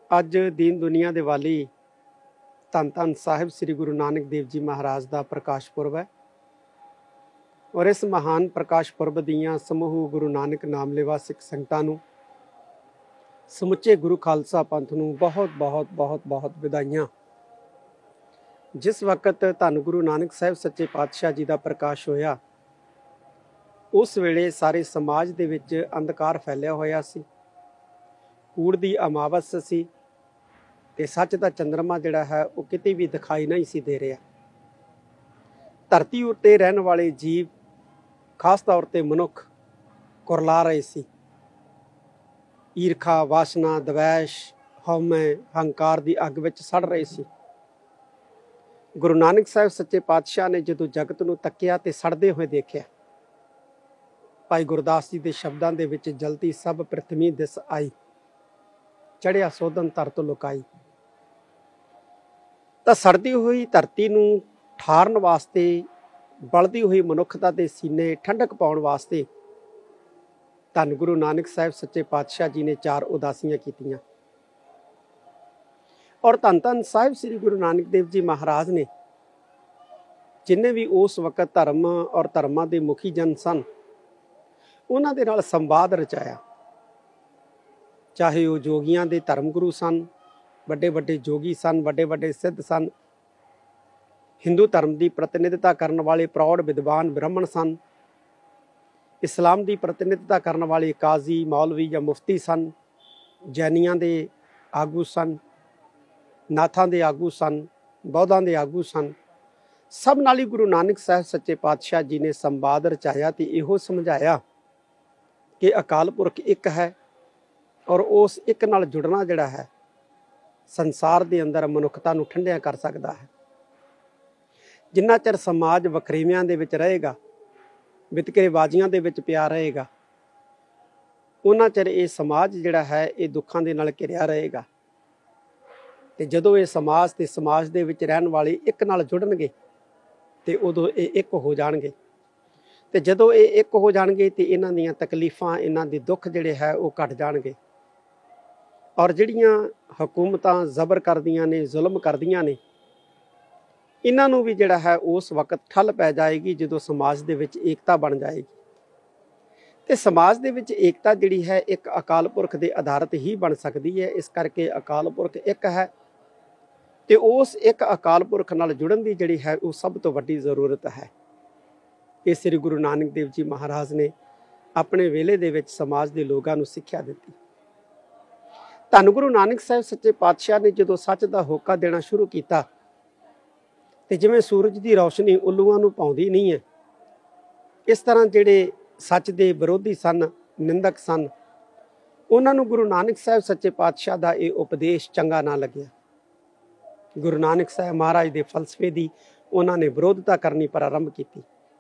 ਅੱਜ ਦੀਨ ਦੁਨੀਆ ਦੇ ਵਾਲੀ ਧੰਨ ਧੰਨ ਸਾਹਿਬ ਸ੍ਰੀ ਗੁਰੂ ਨਾਨਕ ਦੇਵ ਜੀ ਮਹਾਰਾਜ ਦਾ ਪ੍ਰਕਾਸ਼ ਪੁਰਬ ਹੈ ਔਰ ਇਸ ਮਹਾਨ ਪ੍ਰਕਾਸ਼ ਪੁਰਬ ਦੀਆਂ ਸਮੂਹ ਗੁਰੂ ਨਾਨਕ ਨਾਮ ਲੈਵਾ ਸਿੱਖ ਸੰਗਤਾਂ ਨੂੰ ਸਮੁੱਚੇ ਗੁਰੂ ਖਾਲਸਾ ਪੰਥ ਨੂੰ ਬਹੁਤ ਬਹੁਤ ਬਹੁਤ ਬਹੁਤ ਵਧਾਈਆਂ। ਜਿਸ ਵਕਤ ਧੰਨ ਗੁਰੂ ਨਾਨਕ ਸਾਹਿਬ ਸੱਚੇ ਪਾਤਸ਼ਾਹ ਜੀ ਦਾ ਪ੍ਰਕਾਸ਼ ਹੋਇਆ ਉਸ ਵੇਲੇ ਸਾਰੇ ਸਮਾਜ ਦੇ ਵਿੱਚ ਅੰਧਕਾਰ ਫੈਲਿਆ ਹੋਇਆ ਸੀ, ਕੂੜ ਦੀ ਅਮਾਵਸ ਸੀ ਤੇ ਸੱਚ ਦਾ ਚੰਦਰਮਾ ਜਿਹੜਾ ਹੈ ਉਹ ਕਿਤੇ ਵੀ ਦਿਖਾਈ ਨਹੀਂ ਸੀ ਦੇ ਰਿਹਾ। ਧਰਤੀ ਉੱਤੇ ਰਹਿਣ ਵਾਲੇ ਜੀਵ ਖਾਸ ਤੌਰ ਤੇ ਮਨੁੱਖ ਕੁਰਲਾ ਰਹੇ ਸੀ। ਈਰਖਾ, ਵਾਸਨਾ, ਦਵੈਸ਼, ਹਉਮੈ, ਹੰਕਾਰ ਦੀ ਅੱਗ ਵਿੱਚ ਸੜ ਰਹੇ ਸੀ। ਗੁਰੂ ਨਾਨਕ ਸਾਹਿਬ ਸੱਚੇ ਪਾਤਸ਼ਾਹ ਨੇ ਜਦੋਂ ਜਗਤ ਨੂੰ ਤੱਕਿਆ ਤੇ ਸੜਦੇ ਹੋਏ ਦੇਖਿਆ, ਭਾਈ ਗੁਰਦਾਸ ਜੀ ਦੇ ਸ਼ਬਦਾਂ ਦੇ ਵਿੱਚ ਜਲਤੀ ਸਭ ਪ੍ਰਥਮੀ ਦਿਸ ਆਈ, ਚੜਿਆ ਸੋਧਨ ਧਰਤ ਲੁਕਾਈ। ਤਾਂ ਸੜਦੀ ਹੋਈ ਧਰਤੀ ਨੂੰ ਠਾਰਨ ਵਾਸਤੇ, ਬਲਦੀ ਹੋਈ ਮਨੁੱਖਤਾ ਦੇ ਸੀਨੇ ਠੰਡਕ ਪਾਉਣ ਵਾਸਤੇ ਧੰਨ ਗੁਰੂ ਨਾਨਕ ਸਾਹਿਬ ਸੱਚੇ ਪਾਤਸ਼ਾਹ ਜੀ ਨੇ 4 ਉਦਾਸੀਆਂ ਕੀਤੀਆਂ। ਔਰ ਧੰਨ ਧੰਨ ਸਾਹਿਬ ਸ੍ਰੀ ਗੁਰੂ ਨਾਨਕ ਦੇਵ ਜੀ ਮਹਾਰਾਜ ਨੇ ਜਿੰਨੇ ਵੀ ਉਸ ਵਕਤ ਧਰਮ ਔਰ ਧਰਮਾਂ ਦੇ ਮੁਖੀ ਜਨ ਸਨ ਉਹਨਾਂ ਦੇ ਨਾਲ ਸੰਵਾਦ ਰਚਾਇਆ। ਚਾਹੇ ਉਹ ਜੋਗੀਆਂ ਦੇ ਧਰਮ ਗੁਰੂ ਸਨ, ਵੱਡੇ ਵੱਡੇ ਜੋਗੀ ਸਨ, ਵੱਡੇ ਵੱਡੇ ਸਿੱਧ ਸਨ, ਹਿੰਦੂ ਧਰਮ ਦੀ ਪ੍ਰਤੀਨਿਧਤਾ ਕਰਨ ਵਾਲੇ ਪ੍ਰੌੜ ਵਿਦਵਾਨ ਬ੍ਰਾਹਮਣ ਸਨ, ਇਸਲਾਮ ਦੀ ਪ੍ਰਤੀਨਿਧਤਾ ਕਰਨ ਵਾਲੇ ਕਾਜ਼ੀ, ਮੌਲਵੀ ਜਾਂ ਮੁਫਤੀ ਸਨ, ਜੈਨੀਆਂ ਦੇ ਆਗੂ ਸਨ, ਨਾਥਾਂ ਦੇ ਆਗੂ ਸਨ, ਬੌਧਾਂ ਦੇ ਆਗੂ ਸਨ। ਸਭ ਨਾਲ ਹੀ ਗੁਰੂ ਨਾਨਕ ਸਾਹਿਬ ਸੱਚੇ ਪਾਤਸ਼ਾਹ ਜੀ ਨੇ ਸੰਵਾਦ ਰਚਾਇਆ ਤੇ ਇਹੋ ਸਮਝਾਇਆ ਕਿ ਅਕਾਲ ਪੁਰਖ ਇੱਕ ਹੈ ਔਰ ਉਸ ਇੱਕ ਨਾਲ ਜੁੜਨਾ ਜਿਹੜਾ ਹੈ ਸੰਸਾਰ ਦੇ ਅੰਦਰ ਮਨੁੱਖਤਾ ਨੂੰ ਠੰਡਿਆ ਕਰ ਸਕਦਾ ਹੈ। ਜਿੰਨਾ ਚਿਰ ਸਮਾਜ ਵਖਰੇਵਿਆਂ ਦੇ ਵਿੱਚ ਰਹੇਗਾ, ਵਿਤਕਰੇਬਾਜ਼ੀਆਂ ਦੇ ਵਿੱਚ ਪਿਆ ਰਹੇਗਾ, ਉਹਨਾਂ ਚਿਰ ਇਹ ਸਮਾਜ ਜਿਹੜਾ ਹੈ ਇਹ ਦੁੱਖਾਂ ਦੇ ਨਾਲ ਘਿਰਿਆ ਰਹੇਗਾ। ਤੇ ਜਦੋਂ ਇਹ ਸਮਾਜ ਤੇ ਸਮਾਜ ਦੇ ਵਿੱਚ ਰਹਿਣ ਵਾਲੇ ਇੱਕ ਨਾਲ ਜੁੜਨਗੇ ਤੇ ਉਦੋਂ ਇਹ ਇੱਕ ਹੋ ਜਾਣਗੇ। ਤੇ ਜਦੋਂ ਇਹ ਇੱਕ ਹੋ ਜਾਣਗੇ ਤੇ ਇਹਨਾਂ ਦੀਆਂ ਤਕਲੀਫਾਂ, ਇਹਨਾਂ ਦੇ ਦੁੱਖ ਜਿਹੜੇ ਹੈ ਉਹ ਘਟ ਜਾਣਗੇ। ਔਰ ਜਿਹੜੀਆਂ ਹਕੂਮਤਾਂ ਜ਼ਬਰ ਕਰਦੀਆਂ ਨੇ, ਜ਼ੁਲਮ ਕਰਦੀਆਂ ਨੇ, ਇਹਨਾਂ ਨੂੰ ਵੀ ਜਿਹੜਾ ਹੈ ਉਸ ਵਕਤ ਠੱਲ ਪੈ ਜਾਏਗੀ ਜਦੋਂ ਸਮਾਜ ਦੇ ਵਿੱਚ ਏਕਤਾ ਬਣ ਜਾਏਗੀ। ਤੇ ਸਮਾਜ ਦੇ ਵਿੱਚ ਏਕਤਾ ਜਿਹੜੀ ਹੈ ਇੱਕ ਅਕਾਲ ਪੁਰਖ ਦੇ ਆਧਾਰਿਤ ਹੀ ਬਣ ਸਕਦੀ ਹੈ। ਇਸ ਕਰਕੇ ਅਕਾਲ ਪੁਰਖ ਇੱਕ ਹੈ ਤੇ ਉਸ ਇੱਕ ਅਕਾਲ ਪੁਰਖ ਨਾਲ ਜੁੜਨ ਦੀ ਜਿਹੜੀ ਹੈ ਉਹ ਸਭ ਤੋਂ ਵੱਡੀ ਜ਼ਰੂਰਤ ਹੈ। ਇਹ ਸ੍ਰੀ ਗੁਰੂ ਨਾਨਕ ਦੇਵ ਜੀ ਮਹਾਰਾਜ ਨੇ ਆਪਣੇ ਵੇਲੇ ਦੇ ਵਿੱਚ ਸਮਾਜ ਦੇ ਲੋਕਾਂ ਨੂੰ ਸਿੱਖਿਆ ਦਿੱਤੀ। ਧੰਨ ਗੁਰੂ ਨਾਨਕ ਸਾਹਿਬ ਸੱਚੇ ਪਾਤਸ਼ਾਹ ਨੇ ਜਦੋਂ ਸੱਚ ਦਾ ਹੋਕਾ ਦੇਣਾ ਸ਼ੁਰੂ ਕੀਤਾ ਤੇ ਜਿਵੇਂ ਸੂਰਜ ਦੀ ਰੌਸ਼ਨੀ ਉੱਲੂਆਂ ਨੂੰ ਭਾਉਂਦੀ ਨਹੀਂ ਹੈ, ਇਸ ਤਰ੍ਹਾਂ ਜਿਹੜੇ ਸੱਚ ਦੇ ਵਿਰੋਧੀ ਸਨ, ਨਿੰਦਕ ਸਨ, ਉਹਨਾਂ ਨੂੰ ਗੁਰੂ ਨਾਨਕ ਸਾਹਿਬ ਸੱਚੇ ਪਾਤਸ਼ਾਹ ਦਾ ਇਹ ਉਪਦੇਸ਼ ਚੰਗਾ ਨਾ ਲੱਗਿਆ। ਗੁਰੂ ਨਾਨਕ ਸਾਹਿਬ ਮਹਾਰਾਜ ਦੇ ਫਲਸਫੇ ਦੀ ਉਹਨਾਂ ਨੇ ਵਿਰੋਧਤਾ ਕਰਨੀ ਪ੍ਰਾਰੰਭ ਕੀਤੀ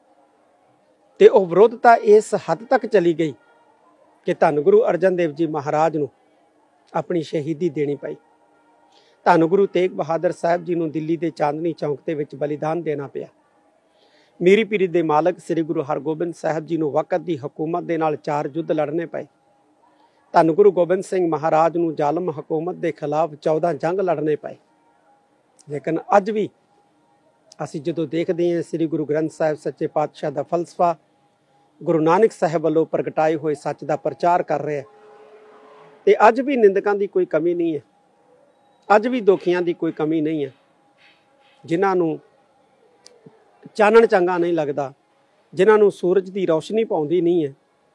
ਤੇ ਉਹ ਵਿਰੋਧਤਾ ਇਸ ਹੱਦ ਤੱਕ ਚਲੀ ਗਈ ਕਿ ਧੰਨ ਗੁਰੂ ਅਰਜਨ ਦੇਵ ਜੀ ਮਹਾਰਾਜ ਨੂੰ ਆਪਣੀ ਸ਼ਹੀਦੀ ਦੇਣੀ ਪਈ। ਧੰਨ ਗੁਰੂ ਤੇਗ ਬਹਾਦਰ ਸਾਹਿਬ ਜੀ ਨੂੰ ਦਿੱਲੀ ਦੇ ਚਾਂਦਨੀ ਚੌਂਕ ਦੇ ਵਿੱਚ ਬਲੀਦਾਨ ਦੇਣਾ ਪਿਆ। ਮੀਰੀ ਪੀਰੀ ਦੇ ਮਾਲਕ ਸ੍ਰੀ ਗੁਰੂ ਹਰਗੋਬਿੰਦ ਸਾਹਿਬ ਜੀ ਨੂੰ ਵਕਤ ਦੀ ਹਕੂਮਤ ਦੇ ਨਾਲ 4 ਯੁੱਧ ਲੜਨੇ ਪਏ। ਧੰਨ ਗੁਰੂ ਗੋਬਿੰਦ ਸਿੰਘ ਮਹਾਰਾਜ ਨੂੰ ਜ਼ਾਲਮ ਹਕੂਮਤ ਦੇ ਖਿਲਾਫ 14 ਜੰਗ ਲੜਨੇ ਪਏ। ਲੇਕਿਨ ਅੱਜ ਵੀ ਅਸੀਂ ਜਦੋਂ ਦੇਖਦੇ ਹਾਂ ਸ੍ਰੀ ਗੁਰੂ ਗ੍ਰੰਥ ਸਾਹਿਬ ਸੱਚੇ ਪਾਤਸ਼ਾਹ ਦਾ ਫਲਸਫਾ ਗੁਰੂ ਨਾਨਕ ਸਾਹਿਬ ਵੱਲੋਂ ਪ੍ਰਗਟਾਏ ਹੋਏ ਸੱਚ ਦਾ ਪ੍ਰਚਾਰ ਕਰ ਰਿਹਾ ਤੇ ਅੱਜ ਵੀ ਨਿੰਦਕਾਂ ਦੀ ਕੋਈ ਕਮੀ ਨਹੀਂ ਹੈ, ਅੱਜ ਵੀ ਦੋਖੀਆਂ ਦੀ ਕੋਈ ਕਮੀ ਨਹੀਂ ਹੈ। ਜਿਨ੍ਹਾਂ ਨੂੰ ਚਾਨਣ ਚੰਗਾ ਨਹੀਂ ਲੱਗਦਾ, ਜਿਨ੍ਹਾਂ ਨੂੰ ਸੂਰਜ ਦੀ ਰੌਸ਼ਨੀ ਪਾਉਂਦੀ ਨਹੀਂ ਹੈ,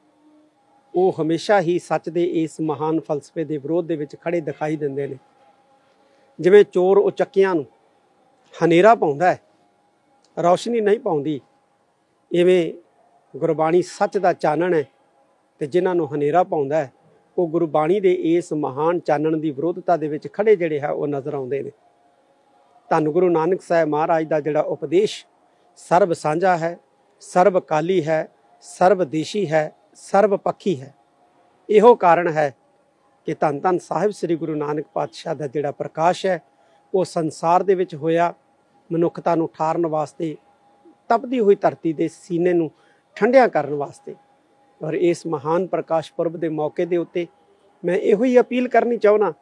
ਉਹ ਹਮੇਸ਼ਾ ਹੀ ਸੱਚ ਦੇ ਇਸ ਮਹਾਨ ਫਲਸਫੇ ਦੇ ਵਿਰੋਧ ਦੇ ਵਿੱਚ ਖੜੇ ਦਿਖਾਈ ਦਿੰਦੇ ਨੇ। ਜਿਵੇਂ ਚੋਰ ਉਚੱਕਿਆਂ ਨੂੰ ਹਨੇਰਾ ਪਾਉਂਦਾ ਹੈ, ਰੌਸ਼ਨੀ ਨਹੀਂ ਪਾਉਂਦੀ, ਇਵੇਂ ਗੁਰਬਾਣੀ ਸੱਚ ਦਾ ਚਾਨਣ ਹੈ ਤੇ ਜਿਨ੍ਹਾਂ ਨੂੰ ਹਨੇਰਾ ਪਾਉਂਦਾ ਹੈ ਉਹ ਗੁਰਬਾਣੀ ਦੇ ਇਸ ਮਹਾਨ ਚਾਨਣ ਦੀ ਵਿਰੋਧਤਾ ਦੇ ਵਿੱਚ ਖੜੇ ਜਿਹੜੇ ਹੈ ਉਹ ਨਜ਼ਰ ਆਉਂਦੇ ਨੇ। ਧੰਨ ਗੁਰੂ ਨਾਨਕ ਸਾਹਿਬ ਮਹਾਰਾਜ ਦਾ ਜਿਹੜਾ ਉਪਦੇਸ਼ ਸਰਬ ਸਾਂਝਾ ਹੈ, ਸਰਬ ਕਾਲੀ ਹੈ, ਸਰਬ ਦੇਸ਼ੀ ਹੈ, ਸਰਬ ਪੱਖੀ ਹੈ। ਇਹੋ ਕਾਰਨ ਹੈ ਕਿ ਧੰਨ ਧੰਨ ਸਾਹਿਬ ਸ੍ਰੀ ਗੁਰੂ ਨਾਨਕ ਪਾਤਸ਼ਾਹ ਦਾ ਜਿਹੜਾ ਪ੍ਰਕਾਸ਼ ਹੈ ਉਹ ਸੰਸਾਰ ਦੇ ਵਿੱਚ ਹੋਇਆ ਮਨੁੱਖਤਾ ਨੂੰ ਠਾਰਨ ਵਾਸਤੇ, ਤਪਦੀ ਹੋਈ ਧਰਤੀ ਦੇ ਸੀਨੇ ਨੂੰ ਠੰਡਿਆ ਕਰਨ ਵਾਸਤੇ। ਔਰ ਇਸ ਮਹਾਨ ਪ੍ਰਕਾਸ਼ ਪੁਰਬ ਦੇ ਮੌਕੇ ਦੇ ਉੱਤੇ ਮੈਂ ਇਹੋ ਹੀ ਅਪੀਲ ਕਰਨੀ ਚਾਹੁੰਦਾ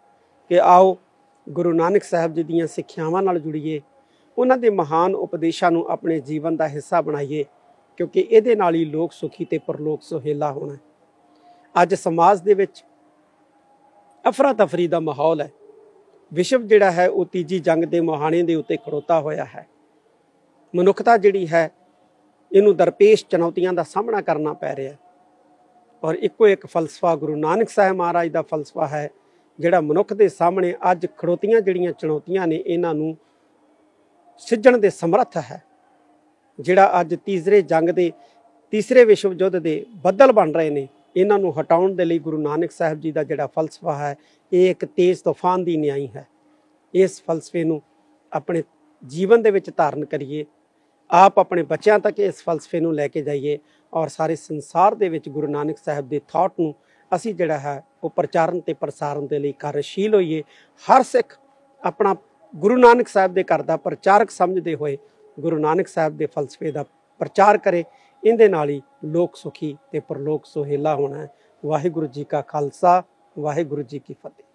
कि आओ गुरु नानक साहब जी दीयां सिੱਖਿਆਵਾਂ ਨਾਲ ਜੁੜੀਏ, ਉਹਨਾਂ ਦੇ ਮਹਾਨ ਉਪਦੇਸ਼ਾਂ ਨੂੰ ਆਪਣੇ ਜੀਵਨ ਦਾ ਹਿੱਸਾ ਬਣਾਈਏ, ਕਿਉਂਕਿ ਇਹਦੇ ਨਾਲ ਹੀ ਲੋਕ ਸੁਖੀ ਤੇ ਪਰਲੋਕ ਸੁਹੇਲਾ ਹੋਣਾ। ਅੱਜ ਸਮਾਜ ਦੇ ਵਿੱਚ ਅਫਰਾ ਤਫਰੀ ਦਾ ਮਾਹੌਲ ਹੈ। ਵਿਸ਼ਵ ਜਿਹੜਾ ਹੈ ਉਹ ਤੀਜੀ ਜੰਗ ਦੇ ਮੁਹਾਣੇ ਦੇ ਉੱਤੇ ਖੜੋਤਾ ਹੋਇਆ ਹੈ। ਮਨੁੱਖਤਾ ਜਿਹੜੀ ਹੈ ਇਹਨੂੰ ਦਰਪੇਸ਼ ਚੁਣੌਤੀਆਂ ਦਾ ਸਾਹਮਣਾ ਕਰਨਾ ਪੈ ਰਿਹਾ ਹੈ, ਔਰ ਇੱਕੋ ਇੱਕ ਫਲਸਫਾ ਗੁਰੂ ਨਾਨਕ ਸਾਹਿਬ ਮਹਾਰਾਜ ਦਾ ਫਲਸਫਾ ਹੈ ਜਿਹੜਾ ਮਨੁੱਖ ਦੇ ਸਾਹਮਣੇ ਅੱਜ ਖੜੋਤੀਆਂ ਜਿਹੜੀਆਂ ਚੁਣੌਤੀਆਂ ਨੇ ਇਹਨਾਂ ਨੂੰ ਸਿੱਝਣ ਦੇ ਸਮਰੱਥ ਹੈ। ਜਿਹੜਾ ਅੱਜ ਤੀਸਰੇ ਵਿਸ਼ਵ ਯੁੱਧ ਦੇ ਬੱਦਲ ਬਣ ਰਹੇ ਨੇ, ਇਹਨਾਂ ਨੂੰ ਹਟਾਉਣ ਦੇ ਲਈ ਗੁਰੂ ਨਾਨਕ ਸਾਹਿਬ ਜੀ ਦਾ ਜਿਹੜਾ ਫਲਸਫਾ ਹੈ ਇਹ ਇੱਕ ਤੇਜ਼ ਤੂਫਾਨ ਦੀ ਨਿਆਈ ਹੈ। ਇਸ ਫਲਸਫੇ ਨੂੰ ਆਪਣੇ ਜੀਵਨ ਦੇ ਵਿੱਚ ਧਾਰਨ ਕਰੀਏ, ਆਪ ਆਪਣੇ ਬੱਚਿਆਂ ਤੱਕ ਇਸ ਫਲਸਫੇ ਨੂੰ ਲੈ ਕੇ ਜਾਈਏ, ਔਰ ਸਾਰੇ ਸੰਸਾਰ ਦੇ ਵਿੱਚ ਗੁਰੂ ਨਾਨਕ ਸਾਹਿਬ ਦੇ ਥਾਟ ਨੂੰ ਅਸੀਂ ਜਿਹੜਾ ਹੈ ਉਹ ਪ੍ਰਚਾਰਨ ਤੇ ਪ੍ਰਸਾਰਨ ਦੇ ਲਈ ਕਾਰਜਸ਼ੀਲ ਹੋਈਏ। ਹਰ ਸਿੱਖ ਆਪਣਾ ਗੁਰੂ ਨਾਨਕ ਸਾਹਿਬ ਦੇ ਘਰ ਦਾ ਪ੍ਰਚਾਰਕ ਸਮਝਦੇ ਹੋਏ ਗੁਰੂ ਨਾਨਕ ਸਾਹਿਬ ਦੇ ਫਲਸਫੇ ਦਾ ਪ੍ਰਚਾਰ ਕਰੇ। ਇਹਦੇ ਨਾਲ ਹੀ ਲੋਕ ਸੁਖੀ ਤੇ ਪਰਲੋਕ ਸੁਹੇਲਾ ਹੋਣਾ ਹੈ। ਵਾਹਿਗੁਰੂ ਜੀ ਕਾ ਖਾਲਸਾ, ਵਾਹਿਗੁਰੂ ਜੀ ਕੀ ਫਤਿਹ।